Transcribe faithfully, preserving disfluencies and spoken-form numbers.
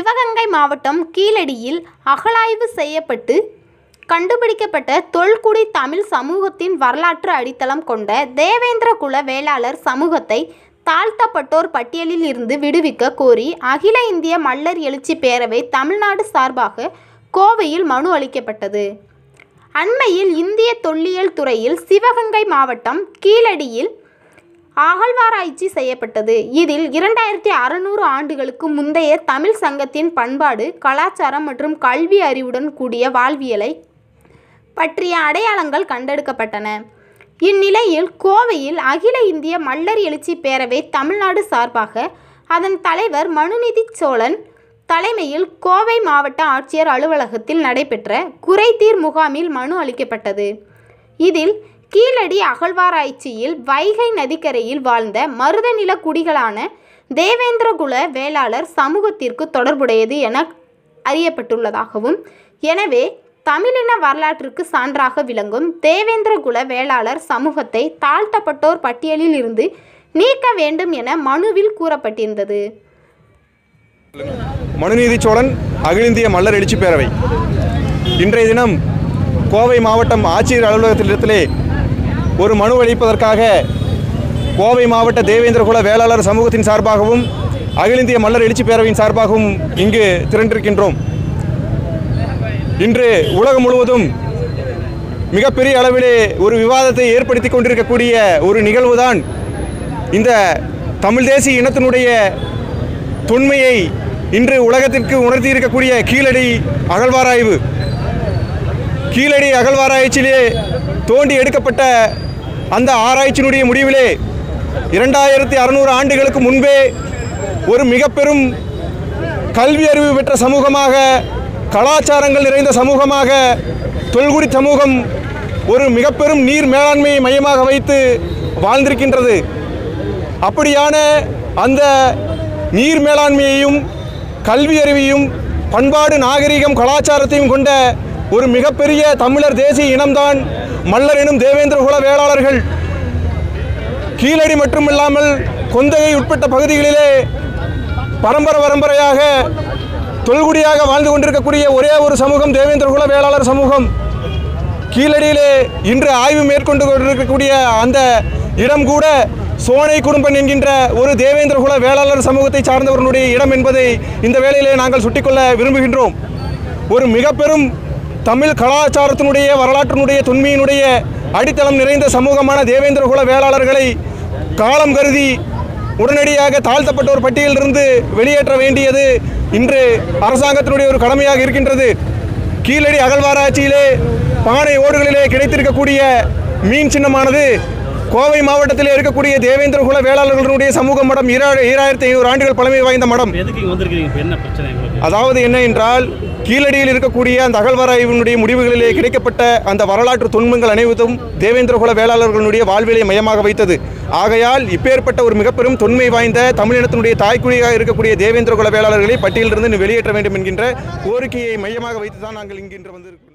சிவகங்கை மாவட்டம் கீழடியில் அகழாய்வு செய்யப்பட்டு கண்டுபிடிக்கப்பட்ட தொல்குடி தமிழ் சமூகத்தின் வரலாற்று அடித்தளம் கொண்ட தேவேந்திரகுல வேளாளர் சமூகத்தை தாழ்த்தப்பட்டோர் பட்டியலில் இருந்து விடுவிக்க கோரி அகில இந்திய மல்லர் எழுச்சி பேரவை தமிழ்நாடு சார்பாக கோவையில் மனு அளிக்கப்பட்டது. அண்மையில் இந்திய தொல்லியல் துறையில் சிவகங்கை மாவட்டம் கீழடியில் அகழ்வாராய்ச்சி செய்யப்பட்டது. இதில் இரண்டாயிரத்தி அறுநூறு ஆண்டுகளுக்கு முந்தைய தமிழ் சங்கத்தின் பண்பாடு, கலாச்சாரம் மற்றும் கல்வி அறிவுடன் கூடிய வாழ்வியலை பற்றிய அடையாளங்கள் கண்டெடுக்கப்பட்டன. இந்நிலையில் கோவையில் அகில இந்திய மல்லர் எழுச்சி பேரவை தமிழ்நாடு சார்பாக அதன் தலைவர் மனுநீதி சோழன் தலைமையில் கோவை மாவட்ட ஆட்சியர் அலுவலகத்தில் நடைபெற்ற குறைதீர் முகாமில் மனு அளிக்கப்பட்டது. இதில் கீழடி அகழ்வாராய்ச்சியில் வைகை நதிக்கரையில் வாழ்ந்த மருதநில குடிகளான தேவேந்திரகுல வேளாளர் சமூகத்திற்கு தொடர்புடையது என அறியப்பட்டுள்ளதாகவும், எனவே தமிழின வரலாற்றுக்கு சான்றாக விளங்கும் தேவேந்திரகுல வேளாளர் சமூகத்தை தாழ்த்தப்பட்டோர் பட்டியலில் இருந்து நீக்க வேண்டும் என மனுவில் கூறப்பட்டிருந்தது. மனுநீதி சோழன் அகில இந்திய மல்லர் எழுச்சி பேரவை இன்றைய தினம் கோவை மாவட்டம் ஆட்சியர் அலுவலகத்திலே ஒரு மனு அளிப்பதற்காக கோவை மாவட்ட தேவேந்திரகுல வேளாளர் சமூகத்தின் சார்பாகவும் அகில இந்திய மல்லர் எழுச்சி பேரவையின் சார்பாகவும் இங்கு திரண்டிருக்கின்றோம். இன்று உலகம் முழுவதும் மிகப்பெரிய அளவிலே ஒரு விவாதத்தை ஏற்படுத்தி கொண்டிருக்கக்கூடிய ஒரு நிகழ்வுதான் இந்த தமிழ் தேசிய இனத்தினுடைய தொன்மையை இன்று உலகத்திற்கு உணர்த்தி இருக்கக்கூடிய கீழடி அகழ்வாராய்வு. கீழடி அகழ்வாராய்ச்சியிலே தோண்டி எடுக்கப்பட்ட அந்த ஆராய்ச்சியினுடைய முடிவிலே இரண்டாயிரத்தி அறுநூறு ஆண்டுகளுக்கு முன்பே ஒரு மிக பெரும் கல்வி அறிவு பெற்ற சமூகமாக, கலாச்சாரங்கள் நிறைந்த சமூகமாக தொல்குடி சமூகம் ஒரு மிக பெரும் நீர் மேலாண்மையை மையமாக வைத்து வாழ்ந்திருக்கின்றது. அப்படியான அந்த நீர் மேலாண்மையையும் கல்வி அறிவையும் பண்பாடு, நாகரிகம், கலாச்சாரத்தையும் கொண்ட ஒரு மிகப்பெரிய தமிழர் தேசிய இனம்தான் மல்லர் எனும் தேவேந்திரகுல வேளாளர்கள். கீழடி மட்டுமில்லாமல் கொந்தகை உட்பட்ட பகுதிகளிலே பரம்பரை பரம்பரையாக தொல்குடியாக வாழ்ந்து கொண்டிருக்கக்கூடிய ஒரே ஒரு சமூகம் தேவேந்திரகுல வேளாளர் சமூகம். கீழடியிலே இன்று ஆய்வு மேற்கொண்டு கொண்டிருக்கக்கூடிய அந்த இடம் கூட சோனை குடும்பம் என்கின்ற ஒரு தேவேந்திரகுல வேளாளர் சமூகத்தை சார்ந்தவர்களுடைய இடம் என்பதை இந்த வேளையிலே நாங்கள் சுட்டிக்கொள்ள விரும்புகின்றோம். ஒரு மிக பெரும் தமிழ் கலாச்சாரத்தினுடைய வரலாற்றினுடைய தொன்மையினுடைய அடித்தளம் நிறைந்த சமூகமான தேவேந்திரகுல வேளாளர்களை காலம் கருதி உடனடியாக தாழ்த்தப்பட்டோர் பட்டியலிலிருந்து வெளியேற்ற வேண்டியது இன்று அரசாங்கத்தினுடைய ஒரு கடமையாக இருக்கின்றது. கீழடி அகழ்வாராய்ச்சியிலே பானை ஓடுகளிலே கிடைத்திருக்கக்கூடிய மீன் சின்னமானது கோவை மாவட்டத்தில் இருக்கக்கூடிய தேவேந்திரகுல வேளாளர்களுடைய சமூக மடம் ஈராயிரத்தி ஐநூறு ஆண்டுகள் பழமை வாய்ந்த மடம். அதாவது என்ன என்றால், கீழடியில் இருக்கக்கூடிய அந்த அகழ்வாராய்வினுடைய முடிவுகளிலே கிடைக்கப்பட்ட அந்த வரலாற்று தொன்மங்கள் அனைவதும் தேவேந்திரகுல வேளாளர்களுடைய வாழ்விலை மையமாக வைத்தது. ஆகையால் இப்பேற்பட்ட ஒரு மிக பெரும் தொன்மை வாய்ந்த தமிழினத்தினுடைய தாய்க்குடியாக இருக்கக்கூடிய தேவேந்திரகுல வேளாளர்களை பட்டியலிலிருந்து வெளியேற்ற வேண்டும் என்கின்ற கோரிக்கையை மையமாக வைத்து தான் நாங்கள் இங்கின்று வந்து